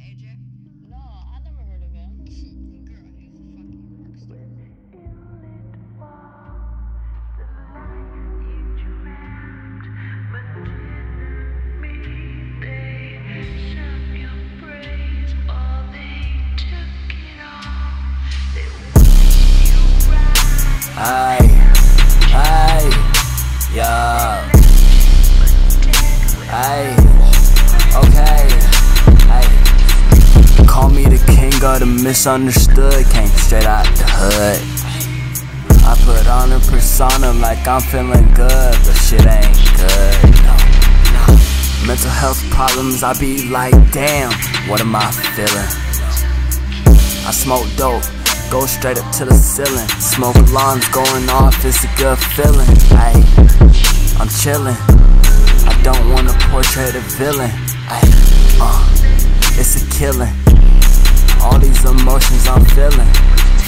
AJ? No, I never heard of him. Girl, he's a fucking rock star. Ay, ay, yeah. Ay, okay. Ay. Call me the king of the misunderstood. Came straight out the hood. I put on a persona like I'm feeling good, but shit ain't good. No. Mental health problems, I be like, damn, what am I feeling? I smoke dope. Go straight up to the ceiling. Smoke alarms going off, it's a good feeling. Ay, I'm chillin'. I don't wanna portray the villain. Ay, it's a killing. All these emotions I'm feeling.